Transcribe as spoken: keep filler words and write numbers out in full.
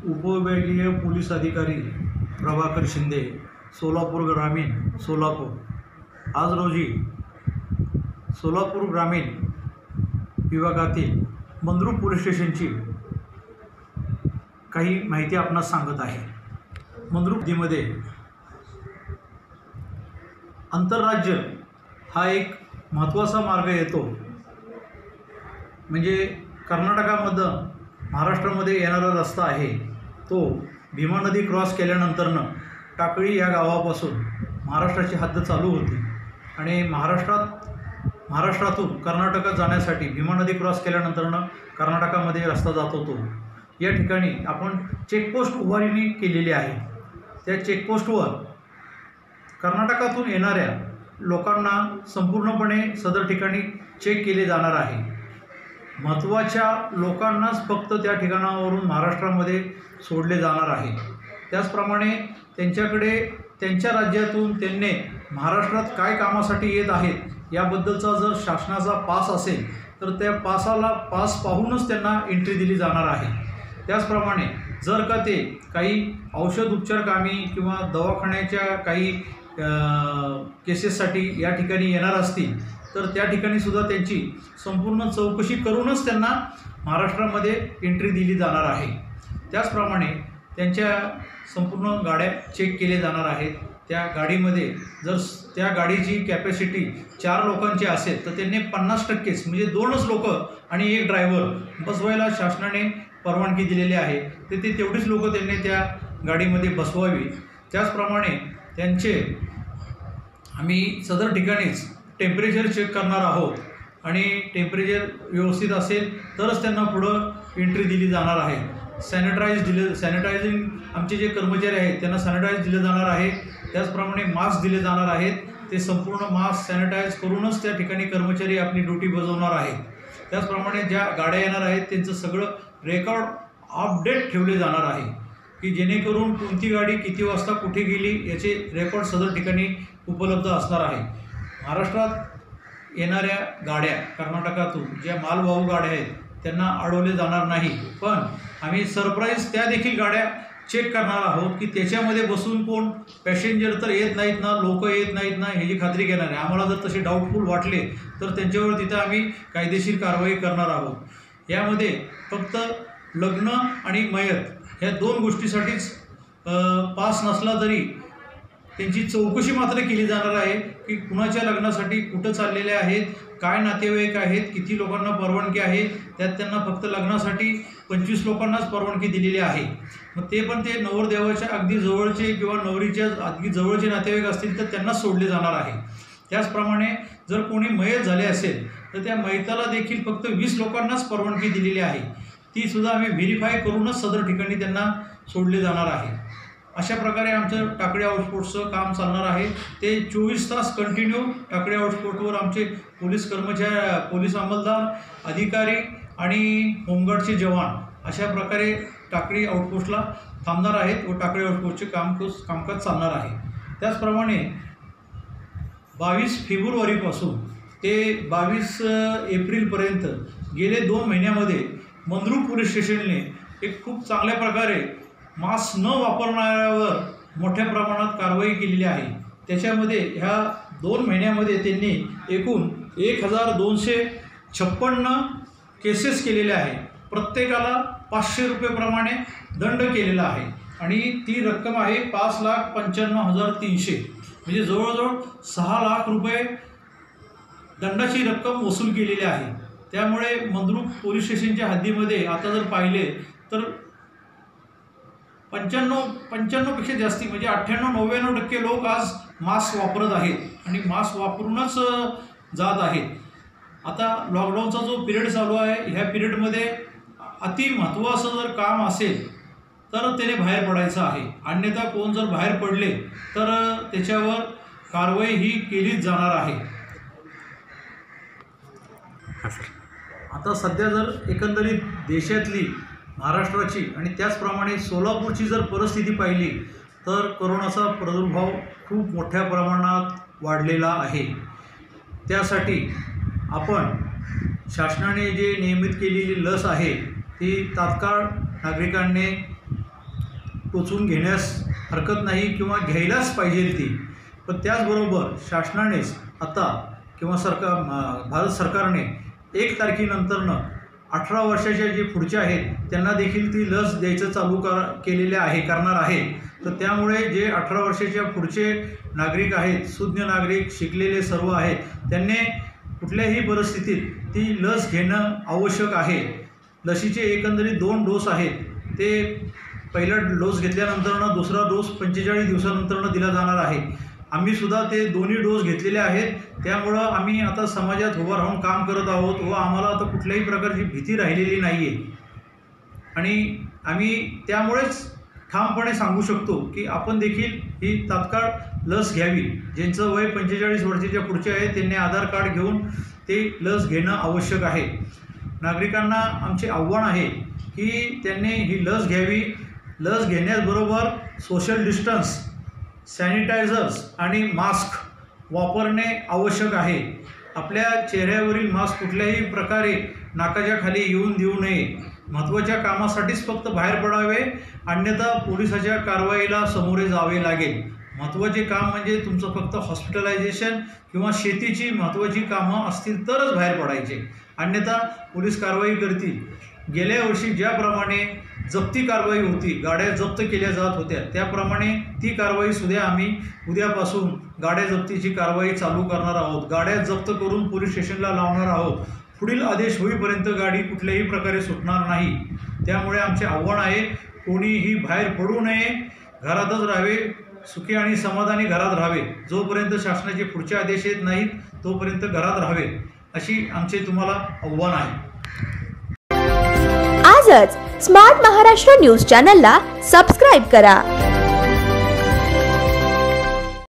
उपविभागीय पोलीस अधिकारी प्रभाकर शिंदे, सोलापूर ग्रामीण, सोलापूर। आज रोजी सोलापूर ग्रामीण विभागातील मंद्रुप पोलीस स्टेशनची काही माहिती आपणास सांगत आहे। मंद्रुप हद्दीमध्ये आंतरराज्य हा एक महत्त्वाचा मार्ग येतो, म्हणजे कर्नाटकामधून महाराष्ट्रामध्ये येणारा रस्ता आहे तो भीमा नदी क्रॉस केल्यानंतरनं टाकळी या गावापासून महाराष्ट्राची हद्द चालू होती आणि महाराष्ट्रात महाराष्ट्रातून कर्नाटकात जाण्यासाठी भीमा नदी क्रॉस केल्यानंतरनं कर्नाटकामध्ये रस्ता जात होतो। या ठिकाणी आपण चेकपोस्ट उभारणी केलेली आहे। त्या चेकपोस्टवर कर्नाटकातून येणाऱ्या लोकांना संपूर्णपणे सदर ठिकाणी चेक केले जाणार आहे। महत्त्वाच्या लोकांनाच फक्त त्या ठिकाणावरून महाराष्ट्रामध्ये सोडले जाणार आहे। त्याचप्रमाणे त्यांच्याकडे त्यांच्या राज्यातून त्यांनी महाराष्ट्रात काय कामासाठी येत आहेत याबद्दलचा जर शासनाचा पास असेल तर त्या पासाला पास पाहूनच त्यांना एंट्री दिली जाणार आहे। त्याचप्रमाणे जर का ते काही औषध उपचार कामी किंवा दवाखान्याच्या काही केसेससाठी या ठिकाणी येणार असतील तर त्या ठिकाणी सुद्धा त्यांची संपूर्ण चौकशी करूनच त्यांना महाराष्ट्रामध्ये एंट्री दिली जाणार आहे। त्याचप्रमाणे त्यांच्या संपूर्ण गाड्या चेक केले जाणार आहेत। त्या गाडीमध्ये जर त्या गाडीची कॅपॅसिटी चार लोकांची असेल तर त्यांनी पन्नास टक्केच म्हणजे दोनच लोक आणि एक ड्रायव्हर बसवायला शासनाने परवानगी दिलेली आहे, तर ते तेवढीच लोक त्यांनी त्या गाडीमध्ये बसवावी। त्याचप्रमाणे त्यांचे आम्ही सदर ठिकाणीच टेम्परेचर चेक करणार आहोत आणि टेम्परेचर व्यवस्थित असेल तरच त्यांना पुढं एंट्री दिली जाणार आहे। सॅनिटाईज दिले सॅनिटायझिंग आमचे जे कर्मचारी आहेत त्यांना सॅनिटाईज दिले जाणार आहे। त्याचप्रमाणे मास्क दिले जाणार आहेत, ते संपूर्ण मास्क सॅनिटाईज करूनच त्या ठिकाणी कर्मचारी आपली ड्युटी बजावणार आहेत। त्याचप्रमाणे ज्या गाड्या येणार आहेत त्यांचं सगळं रेकॉर्ड अपडेट ठेवले जाणार आहे की जेणेकरून कोणती गाडी किती वाजता कुठे गेली याचे रेकॉर्ड सदर ठिकाणी उपलब्ध असणार आहे। महाराष्ट्रात येणाऱ्या गाड्या कर्नाटकातून ज्या मालवाहू गाड्या आहेत त्यांना अडवले जाणार नाही, पण आम्ही सरप्राईज त्या देखील गाड्या चेक करणार आहोत की त्याच्यामध्ये बसून कोण पॅसेंजर तर येत नाहीत ना, लोक येत नाहीत ना ह्याची खात्री घेणार आहे। आम्हाला जर तसे डाऊटफुल वाटले तर त्यांच्यावर तिथं आम्ही कायदेशीर कारवाई करणार आहोत। यामध्ये फक्त लग्न आणि मयत ह्या दोन गोष्टीसाठीच पास नसला तरी त्यांची चौकशी मात्र केली जाणार आहे की कुणाच्या लग्नासाठी कुठं चाललेले आहेत, काय नातेवाईक आहेत, किती लोकांना परवानगी आहे। त्यात त्यांना फक्त लग्नासाठी पंचवीस लोकांनाच परवानगी दिलेली आहे। मग ते पण ते नवरदेवाच्या अगदी जवळचे किंवा नवरीच्या अगदी जवळचे नातेवाईक असतील तर त्यांना सोडले जाणार आहे। त्याचप्रमाणे जर कोणी मयत झाले असेल तर त्या मयताला देखील फक्त वीस लोकांनाच परवानगी दिलेली आहे, ती सुद्धा आम्ही व्हेरीफाय करूनच सदर ठिकाणी त्यांना सोडले जाणार आहे। अशा प्रकारे आमचं टाकळी आउटपोस्टचं काम चालणार आहे। ते चोवीस तास कंटिन्यू टाकळी आउटपोस्टवर आमचे पोलीस कर्मचारी, पोलीस अंमलदार, अधिकारी आणि होमगार्डचे जवान अशा प्रकारे टाकळी आउटपोस्टला थांबणार आहेत व टाकळी आउटपोस्टचे काम कामकाज चालणार आहे। त्याचप्रमाणे बावीस फेब्रुवारीपासून ते बावीस एप्रिलपर्यंत गेले दोन महिन्यामध्ये मंद्रुप पोलीस स्टेशनने एक खूप चांगल्या प्रकारे मास्क न वापरणाऱ्यावर मोठ्या प्रमाणात कारवाई केलेली आहे। त्याच्यामध्ये ह्या दोन महिन्यामध्ये त्यांनी एकूण एक हजार दोनशे छप्पन्न केसेस केलेले आहे। प्रत्येकाला पाचशे रुपयेप्रमाणे दंड केलेला आहे आणि ती रक्कम आहे पाच लाख पंच्याण्णव हजार तीनशे म्हणजे जवळजवळ सहा लाख रुपये दंडाची रक्कम वसूल केलेली आहे। त्यामुळे मंद्रुप पोलीस स्टेशनच्या हद्दीमध्ये आता जर पाहिले तर पंच्याण्णव पंच्याण्णवपेक्षा जास्ती म्हणजे अठ्ठ्याण्णव नव्याण्णव टक्के लोक आज मास्क वापरत आहेत आणि मास्क वापरूनच जात आहेत। आता लॉकडाऊनचा जो पिरियड चालू आहे ह्या पिरियडमध्ये अति महत्त्वाचं जर काम असेल तर त्याने बाहेर पडायचं आहे, अन्यथा कोण जर बाहेर पडले तर त्याच्यावर कारवाई ही केलीच जाणार आहे। आता सध्या जर एकंदरीत देशातली, महाराष्ट्राची आणि त्याचप्रमाणे सोलापूरची जर परिस्थिती पाहिली तर कोरोनाचा प्रादुर्भाव खूप मोठ्या प्रमाणात वाढलेला आहे। त्यासाठी आपण शासनाने जे नियमित केलेली लस आहे ती तात्काळ नागरिकांनी टोचून घेण्यास हरकत नाही किंवा घ्यायलाच पाहिजे ती. पण त्याचबरोबर शासनानेच आता किंवा सरकार भारत सरकारने एक तारखेनंतरनं अठरा वर्षाच्या जे पुढचे आहेत त्यांना देखील ती लस द्यायचं चालू कर केलेले आहे करणार आहे. तर त्यामुळे जे अठरा वर्षाच्या पुढचे नागरिक आहेत, सुज्ञ नागरिक, शिकलेले सर्व आहेत, त्यांनी कुठल्याही परिस्थितीत ती लस घेणं आवश्यक आहे. लसीचे एकंदरीत दोन डोस आहेत. ते पहिला डोस घेतल्यानंतरनं दुसरा डोस पंचेचाळीस दिवसानंतरनं दिला जाणार आहे. आम्हीसुद्धा ते दोन्ही डोस घेतलेले आहेत. त्यामुळं आम्ही आता समाजात उभं राहून काम करत आहोत व आम्हाला आता कुठल्याही प्रकारची भीती राहिलेली नाही आहे. आणि आम्ही त्यामुळेच ठामपणे सांगू शकतो की आपण देखील ही तात्काळ लस घ्यावी. ज्यांचं वय पंचेचाळीस वर्षाच्या पुढचे आहे त्यांनी आधार कार्ड घेऊन ते लस घेणं आवश्यक आहे. नागरिकांना आमचे आव्हान आहे की त्यांनी ही लस घ्यावी. लस घेण्याबरोबर सोशल डिस्टन्स, सॅनिटायझर्स आणि मास्क वापरणे आवश्यक आहे. आपल्या चेहऱ्यावरील मास्क कुठल्याही प्रकारे नाकाच्या खाली येऊन देऊ नये. महत्त्वाच्या कामासाठीच फक्त बाहेर पडावे, अन्यथा पोलिसाच्या कारवाईला सामोरे जावे लागेल. महत्त्वाचे काम म्हणजे तुमचं फक्त हॉस्पिटलायझेशन किंवा शेतीची महत्त्वाची कामं असतील तरच बाहेर पडायचे, अन्यथा पोलीस कारवाई करतील. गेल्या वर्षी ज्याप्रमाणे जप्ती कारवाई होती, गाड्या जप्त केल्या जात होत्या, त्याप्रमाणे ती कारवाईसुद्धा आम्ही उद्यापासून गाड्या जप्तीची कारवाई चालू करणार आहोत. गाड्या जप्त करून पोलीस स्टेशनला लावणार आहोत. पुढील आदेश होईपर्यंत गाडी कुठल्याही प्रकारे सुटणार नाही. त्यामुळे आमचे आव्हान आहे, कोणीही बाहेर पडू नये, घरातच राहावे, सुखी आणि समाधानी घरात राहावे. जोपर्यंत शासनाचे पुढचे आदेश येत नाहीत तोपर्यंत घरात राहावे, अशी आमचे तुम्हाला आव्हान आहे. आजच स्मार्ट महाराष्ट्र न्यूज चॅनलला सबस्क्राईब करा.